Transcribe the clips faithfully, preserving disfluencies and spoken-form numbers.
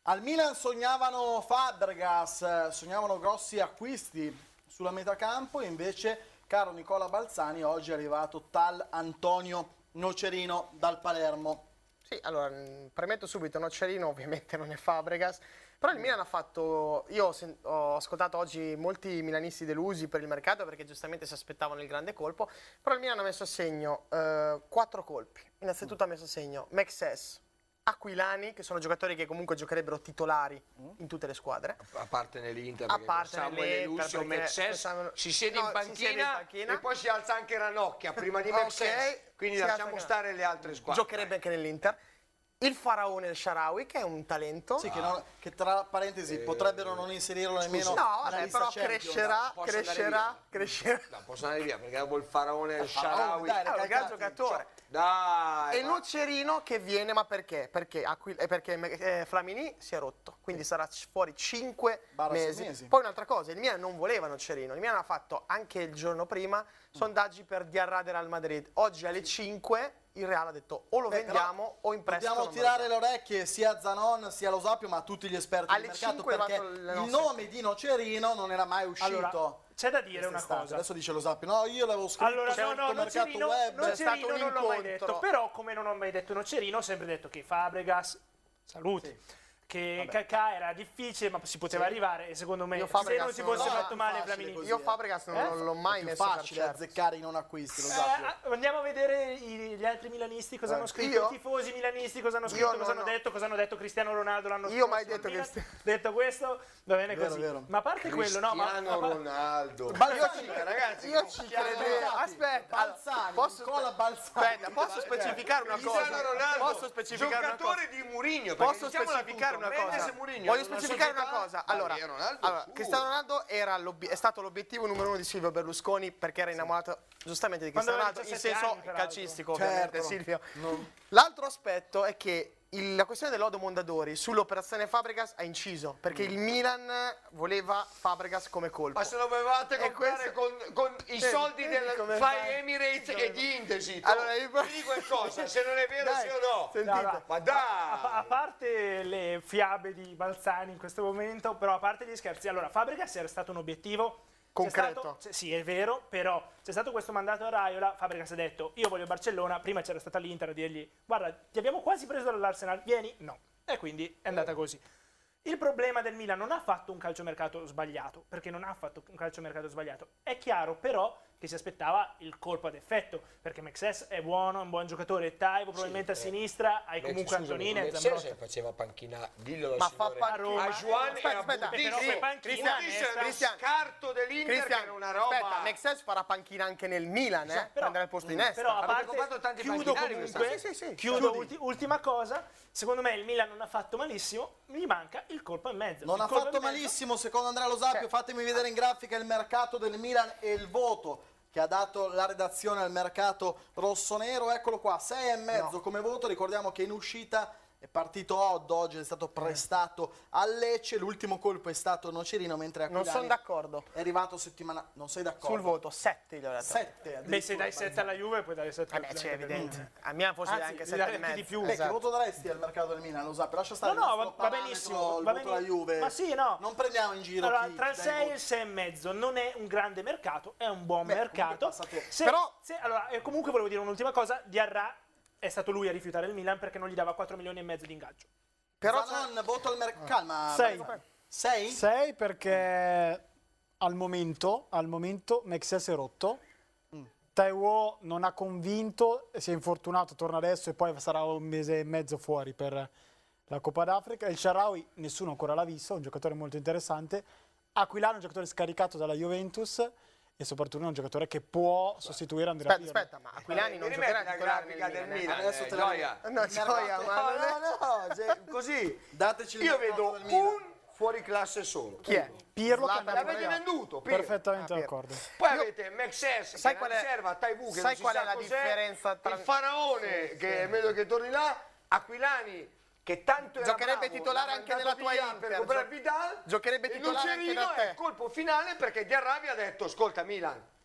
Al Milan sognavano Fabregas, sognavano grossi acquisti sulla metà campo, invece, caro Nicola Balzani, oggi è arrivato tal Antonio Nocerino dal Palermo. Sì, allora, premetto subito, Nocerino ovviamente non è Fabregas, però il Milan ha fatto, io ho, ho ascoltato oggi molti milanisti delusi per il mercato perché giustamente si aspettavano il grande colpo, però il Milan ha messo a segno eh, quattro colpi. Innanzitutto ha messo a segno Mexes, Aquilani, che sono giocatori che comunque giocherebbero titolari in tutte le squadre. A parte nell'Inter, A parte Samuele nell'Inter, Lucio, perché Mexes, Samuel- si siede, no, in si siede in panchina panchina. e poi si alza anche Ranocchia prima di Ok, Mexes, quindi si lasciamo alza- stare le altre squadre. Giocherebbe anche nell'Inter. Il faraone El Shaarawy, che è un talento. Sì, che, non- che tra parentesi potrebbero non inserirlo nemmeno No, nella vabbè, lista però Champions. crescerà, Posso andare crescerà, via? crescerà. No, posso andare via perché dopo il faraone El Faraone, Shaarawy, dai, È un gran cagati. giocatore. dai, E ma- Nocerino che viene, ma perché? Perché, Aquil- eh, perché eh, Flamini si è rotto, quindi sarà c- fuori cinque Barra sei mesi. mesi. Poi un'altra cosa, il Milan non voleva Nocerino, il Milan ha fatto anche il giorno prima sondaggi per Diarra del Real Madrid. Oggi alle cinque il Real ha detto o lo Beh, vendiamo però o in prestito. Dobbiamo non me lo tirare le orecchie sia a Zanon sia allo Sapio, ma a tutti gli esperti Alle del mercato, cinque è perché arrivato le il nostre- nome di Nocerino non era mai uscito. Allora, c'è da dire una quest'estate. cosa. Adesso dice lo Sapio, no, io l'avevo scritto Allora, sul no, no, mercato Nocerino, web. C'è stato Nocerino un non l'ho mai incontro. detto, però come non ho mai detto Nocerino, ho sempre detto che Fabregas, saluti, che Kakà era difficile ma si poteva arrivare e secondo me Io se Fabregas non si non- fosse no, fatto male facile Flamini. così. Io Fabregas non, Eh? non l'ho mai È più messo per facile certo. azzeccare in non acquisti, lo Eh, Sapio. ah, andiamo a vedere i- gli altri milanisti cosa Eh, hanno scritto, io? i tifosi milanisti cosa hanno Io scritto, non cosa hanno ho- detto, cosa hanno detto Cristiano Ronaldo l'anno Io scorso. mai detto al Milan. che- Detto questo, va bene Vero, così. vero. Ma a parte quello, no, ma, Cristiano ma- Ronaldo. Balzani, ragazzi, Io ci Cristiano credevo. Ronaldo. Aspetta, Balzani, posso, Nicola Balzani. aspetta, posso specificare una cosa? Cristiano Ronaldo, Posso specificare una cosa? giocatore di Mourinho. Posso specificare una cosa? Voglio specificare una cosa. Allora, allora, Cristiano Ronaldo era l'obi- è stato l'obiettivo numero uno di Silvio Berlusconi perché era innamorato giustamente di Quando Cristiano aveva Ronaldo in diciassette senso anni, peraltro. calcistico, ovviamente, Certo. Silvio. Non- L'altro aspetto è che il- la questione dell'Odo Mondadori sull'operazione Fabregas ha inciso perché il Milan voleva Fabregas come colpo. Ma se lo volevate E comprare con, con i Vedi, soldi vedi del come Fly fai? Emirates e di Indesit. Allora, io- mi dico qualcosa, se non è vero Dai, sì o no. sentite. Allora, Ma a, a dai! parte le fiabe di Balzani in questo momento, però a parte gli scherzi, allora Fabregas era stato un obiettivo c'è Concreto. stato- c- sì, è vero, però c'è stato questo mandato a Raiola, Fabregas ha detto io voglio Barcellona, prima c'era stata l'Inter a dirgli guarda ti abbiamo quasi preso dall'Arsenal, vieni? No. E quindi è andata così. Il problema del Milan non ha fatto un calciomercato sbagliato, perché non ha fatto un calciomercato sbagliato. È chiaro però che si aspettava il colpo ad effetto, perché Mexes è buono, è un buon giocatore, Taivo probabilmente a sinistra, hai comunque Antonini e Zambrotta. faceva panchina, dillo Ma fa signore. panchina. A Juan Aspetta, e a aspetta. Butti. Però Sì, fai panchina, Cristiano Cristian, era uno Cristian. scarto dell'Inter che Cristian, era una roba. aspetta, Mexes farà panchina anche nel Milan, eh? Prenderà il posto in est. Però a Avete parte, comprato tanti chiudo macchinari comunque, quest'anno? Sì, sì, sì. chiudo Chiudi. ulti- ultima cosa, secondo me il Milan non ha fatto malissimo, gli manca il colpo e mezzo. Non Il ha colpo fatto e mezzo- malissimo, secondo Andrea Lo Sapio. Cioè- Fatemi vedere in grafica il mercato del Milan e il voto che ha dato la redazione al mercato rossonero. Eccolo qua, sei e mezzo come voto. Ricordiamo che in uscita è partito Odd, oggi è stato prestato al Lecce. L'ultimo colpo è stato Nocerino, mentre Non Aquilani sono d'accordo. è arrivato settimana. Non sei d'accordo? Sul voto, sette gli ho dato. sette. Beh, se dai sette alla Juve puoi dare sette Vabbè, al c'è Milan. evidente. A Milan forse Anzi, anche gli sette darei e anche mezzo. di più. Beh, che Esatto. voto daresti al mercato del Milan? Lo Sapio, lascia stare No, no, il nostro va- va parametro, benissimo, il va voto alla benissimo. Juve. Ma sì, no. Non prendiamo in giro Allora, chi tra il dà i sei e voti. il sei e mezzo non è un grande mercato, è un buon Beh, mercato. comunque passate- Se- Però- se- allora, e comunque volevo dire un'ultima cosa, Diarra è stato lui a rifiutare il Milan perché non gli dava quattro milioni e mezzo di ingaggio. Però Zanon, voto al mercato. Calma. Sei. vai. Sei? sei perché al momento, al momento Mexes è rotto. Taiwo non ha convinto, si è infortunato, torna adesso e poi sarà un mese e mezzo fuori per la Coppa d'Africa. Il Shaarawy nessuno ancora l'ha visto, è un giocatore molto interessante. Aquilano è un giocatore scaricato dalla Juventus e soprattutto è un giocatore che può sostituire Andrea aspetta, Pirlo. aspetta, ma Aquilani non Mi giocherà rimetti la titolare grafica nel del Milan, eh? Milan, Adesso eh, te la Gioia. No, Gioia, ma non è- No, no, se- così. Dateci il Io mercato vedo del Milan. un fuori classe solo. Chi è? Pirlo che Zlatan andava L'avete Ibrahimovic. venduto, Pirlo. perfettamente Ah, Pirlo. d'accordo. Poi Io- avete Mexes sai che qual è è- riserva, Taivu che sai non si qual sa è la cos'è, differenza tra- il Faraone che è meglio che torni là, Aquilani che tanto era Giocherebbe bravo, titolare l'ha anche mandato nella tua via Inter, per comprare gio- Vidal, giocherebbe e titolare anche Nocerino da te. è il colpo finale perché Diarra ha detto ascolta Milan,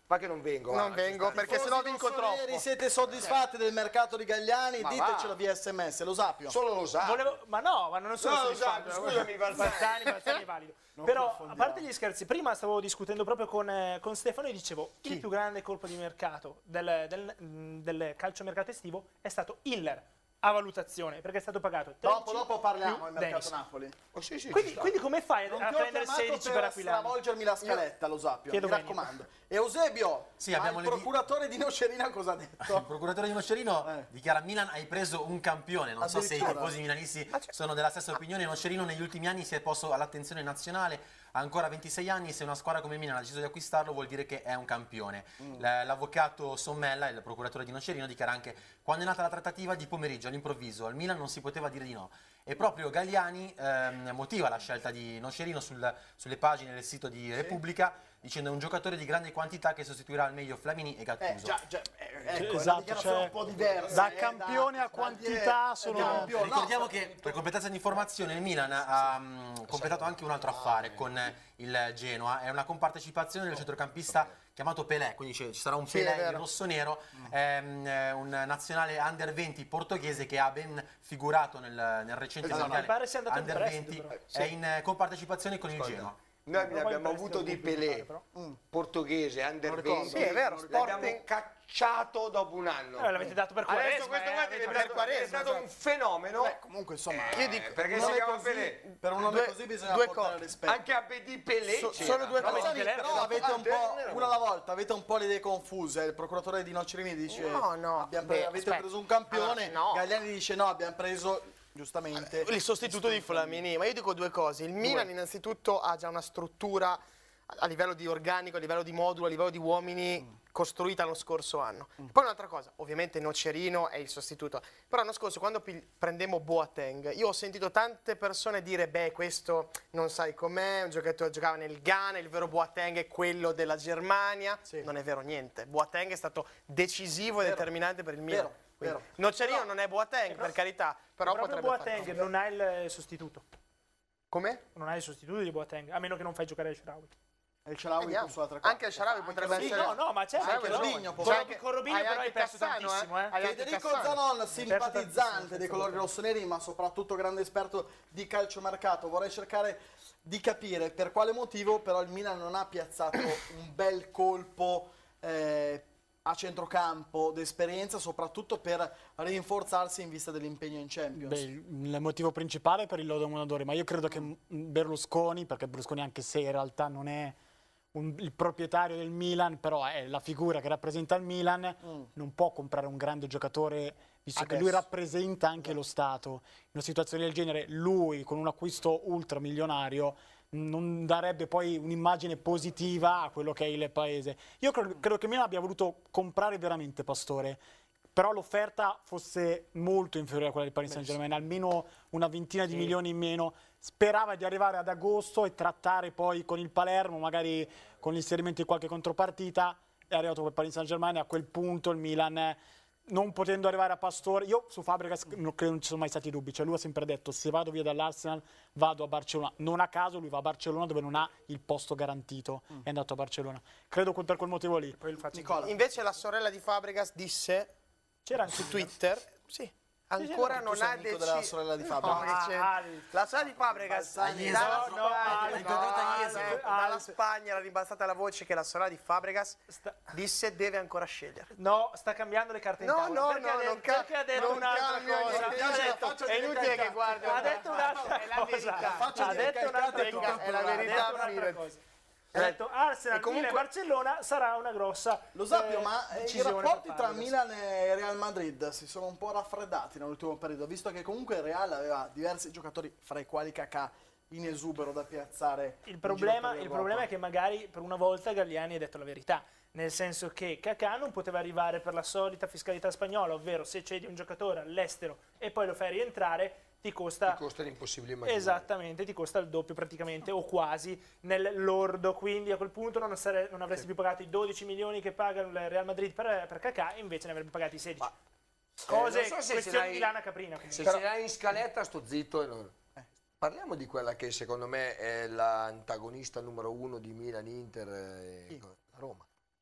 Ma che non vengo. Non va, vengo ci sta. perché sennò vinco Rossoneri, troppo. siete soddisfatti del mercato di Gagliani? Ma Ditecelo va. via sms, lo sappio. Solo lo sa. Volevo- ma no, ma non sono No, lo soddisfatto. sa, scusami, Balzani. Balzani, Balzani è valido. Però, a parte gli scherzi, prima stavo discutendo proprio con, eh, con Stefano e dicevo il più grande colpo di mercato del, del, mh, del calciomercato estivo è stato Hiller a valutazione, perché è stato pagato Dopo, tredici dopo parliamo più del mercato Dennis. Napoli. Oh, sì, sì, ci Quindi, sta. quindi come fai Non a ti ho prendere chiamato sedici per per Aquilani? stravolgermi la scaletta, lo sappio, Chiedo mi bene. raccomando. Eusebio, Sì, ma abbiamo il le di- procuratore di Nocerino cosa ha Il detto? procuratore di Nocerino Eh. dichiara Milan hai preso un campione. Non so se i Addirittura. tifosi milanisti sono della stessa opinione. Nocerino negli ultimi anni si è posto all'attenzione nazionale. Ha ancora ventisei anni, se una squadra come Milan ha deciso di acquistarlo vuol dire che è un campione. L- L'avvocato Sommella, il procuratore di Nocerino, dichiara anche quando è nata la trattativa di pomeriggio all'improvviso al Milan non si poteva dire di no. E proprio Galliani ehm, motiva la scelta di Nocerino sul- sulle pagine del sito di Repubblica dicendo è un giocatore di grande quantità che sostituirà al meglio Flamini e Gattuso. Eh, già, già, eh, ecco, è una Esatto, dichiarazione cioè, un po' diversa. da eh, campione a da- quantità da- sono- da campione. No, Ricordiamo che per completezza di informazione il Milan ha mm, completato anche un altro affare con eh, il Genoa, è una compartecipazione del centrocampista chiamato Pelé, quindi ci ci sarà un Sì, è Pelé vero. in rosso-nero, ehm, eh, un nazionale under venti portoghese che ha ben figurato nel, nel recente Esatto. mondiale Mi pare sia andato in under prestito, venti, però. è in eh, compartecipazione con il Genoa. Noi Però poi abbiamo il prestito avuto di è complicato, Pelé, però. portoghese, under ricordo. venti. Sì, è vero, L'abbiamo Sporting. cacciato dopo un anno. Eh, l'avete dato per Adesso Quaresma, questo eh, qua avete è dato stato, per è Quaresma, stato un fenomeno. Beh, comunque insomma, Io dico, per perché un si nome chiama così- Pelé. per un nome Due- così bisogna due portare cose. rispetto. Anche a B D Pelé So- c'era. solo due Però, cose. Balzani, però avete un Ah, po', Pelé, una alla volta, avete un po' le idee confuse. Il procuratore di Nocerino dice No, no, abbiamo pre- beh, avete aspetta. preso un campione, Allora, no. Gagliani dice no, abbiamo preso giustamente Il sostituto di Flamini, ma io dico due cose. Il Milan innanzitutto ha già una struttura a livello di organico, a livello di modulo, a livello di uomini costruita lo scorso anno. Poi un'altra cosa, ovviamente Nocerino è il sostituto, però l'anno scorso quando pig- prendemmo Boateng, io ho sentito tante persone dire beh questo non sai com'è, un giocatore giocava nel Ghana, il vero Boateng è quello della Germania, Sì. non è vero niente, Boateng è stato decisivo e Vero. determinante per il Milan. Vero, Quindi, vero. Nocerino Però- non è Boateng, per carità, però proprio potrebbe Boateng fare. non ha il sostituto. Come? Non hai il sostituto di Boateng, a meno che non fai giocare il Sharawi. E il Sharawi Vediamo. sull'altra cosa. Anche il Sharawi potrebbe sì, essere... No, no, ma c'è Anche anche Robinho Robinho. può Con, fare. con Robinho Hai però anche hai perso Cassano, tantissimo, eh. eh. Hai anche Federico Cassano. Zanon, tantissimo, simpatizzante senza dei colori dubbio. rossoneri, ma soprattutto grande esperto di calciomercato. Vorrei cercare di capire per quale motivo però il Milan non ha piazzato un bel colpo eh, a centrocampo d'esperienza, soprattutto per rinforzarsi in vista dell'impegno in Champions. Beh, il il motivo principale è per il lodo monadore, ma io credo che mm, Berlusconi, perché Berlusconi anche se in realtà non è un- il proprietario del Milan, però è la figura che rappresenta il Milan, non può comprare un grande giocatore, visto che lui Adesso. rappresenta anche lo Stato. In una situazione del genere, lui con un acquisto ultramilionario non darebbe poi un'immagine positiva a quello che è il paese. Io credo, credo che il Milan abbia voluto comprare veramente Pastore, però l'offerta fosse molto inferiore a quella del Paris Saint-Germain, almeno una ventina di milioni in meno. Sperava di arrivare ad agosto e trattare poi con il Palermo, magari con l'inserimento di qualche contropartita. È arrivato quel Paris Saint-Germain e a quel punto il Milan, eh, non potendo arrivare a Pastore, io su Fabregas non credo non ci sono mai stati dubbi, cioè lui ha sempre detto se vado via dall'Arsenal vado a Barcellona, non a caso lui va a Barcellona dove non ha il posto garantito, è andato a Barcellona, credo que- per quel motivo lì. Poi il faccio Nicola. Invece la sorella di Fabregas disse C'era anche su Twitter, sì, ancora Tu non sei ha amico deciso. della sorella di No, Fabregas. dice- Ah, la sorella di Fabregas Balzani, dalla no, no, Spagna, Alpe, incontrata no, ieri. no, dalla Spagna era rimbalzata la voce che la sorella di Fabregas Sta- disse deve ancora scegliere. No, sta cambiando le carte in No, tavola. no, perché no, ha detto, non ca- perché ha detto non un'altra cambia cosa. niente. Mi piace Ha la detto- faccia è di inutile ricalcare. che guardi. Ha detto un'altra È la cosa. verità. Faccia Ha di detto ricalcare un'altra tutto cosa. il è la Ha programma. verità. detto un'altra Fidati. cosa. Ha detto Arsenal, E comunque- Milan e Barcellona sarà una grossa Lo sappio, eh, ma eh, i decisione rapporti per tra Fabregas. Milan e Real Madrid si sono un po' raffreddati nell'ultimo periodo, visto che comunque il Real aveva diversi giocatori, fra i quali Kakà, in esubero da piazzare. Il in problema, giro per il l'Europa. problema è che magari per una volta Galliani ha detto la verità, nel senso che Kakà non poteva arrivare per la solita fiscalità spagnola, ovvero se cedi un giocatore all'estero e poi lo fai rientrare ti costa, Ti costa l'impossibile immaginare. esattamente, ti costa il doppio praticamente o quasi nel lordo, quindi a quel punto non, sare- non avresti più pagato i dodici milioni che paga il Real Madrid per, per Kakà e invece ne avrebbe pagati sedici. Cose, Eh, non so se ce questioni l'hai- di lana caprina. quindi. Se ce l'hai in scaletta sto zitto e non... Parliamo di quella che secondo me è l'antagonista numero uno di Milan, Inter e la Roma.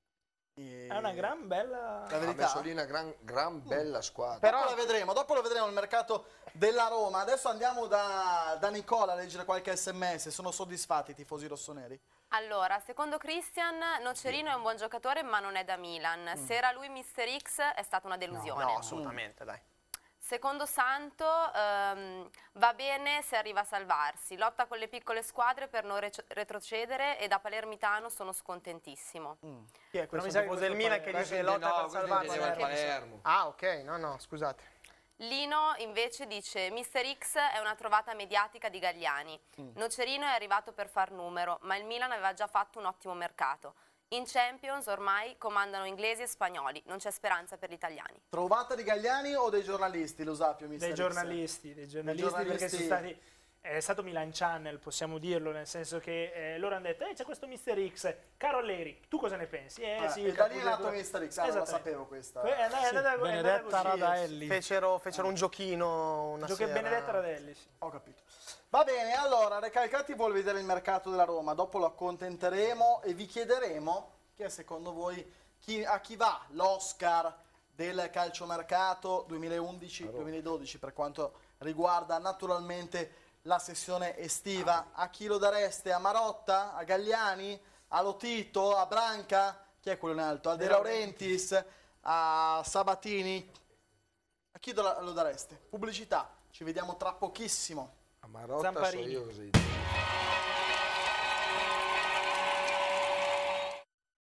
E- È una gran bella... La Ha verità. messo lì una gran, gran bella squadra. Dopo la vedremo, dopo lo vedremo il mercato della Roma. Adesso andiamo da, da Nicola a leggere qualche sms. Sono soddisfatti i tifosi rossoneri? Allora, secondo Christian, Nocerino è un buon giocatore ma non è da Milan. Se era lui mister X è stata una delusione. No, assolutamente, dai. Secondo Santo ehm, va bene se arriva a salvarsi, lotta con le piccole squadre per non re- retrocedere e da palermitano sono scontentissimo. Chi è Però questo? mi sa che Tifoso del questo Milan è che Palermo. dice No, lotta per questo salvarsi. intendeva il perché- Palermo. Ah, ok, no, no, scusate. Lino invece dice mister X è una trovata mediatica di Gagliani. Nocerino è arrivato per far numero, ma il Milan aveva già fatto un ottimo mercato. In Champions ormai comandano inglesi e spagnoli, non c'è speranza per gli italiani. Trovata di Gagliani o dei giornalisti, lo sappio, mister Dei X? giornalisti, dei giornalisti, giornalisti- perché sono stati... È stato Milan Channel, possiamo dirlo, nel senso che eh, loro hanno detto, eh, c'è questo mister X, caro Allegri, tu cosa ne pensi? Eh, Ah, sì, e da lì è Capuzzo- nato mister X, ah, non la Esattamente. sapevo questa. Que- È andata, è andata- è andata Benedetta così, Radaelli. Fecero, fecero un giochino una Gioca sera. Benedetta Radelli, sì. Ho capito. Va bene, allora, Recalcati vuol vedere il mercato della Roma, dopo lo accontenteremo e vi chiederemo che secondo voi chi- a chi va l'Oscar del calciomercato duemilaundici duemiladodici per quanto riguarda naturalmente la sessione estiva. A chi lo dareste? A Marotta? A Gagliani? A Lotito? A Branca? Chi è quello in alto? A De Laurentiis? A Sabatini? A chi lo lo dareste? Pubblicità, ci vediamo tra pochissimo. A Marotta so Zamparini. io cosa gli dico.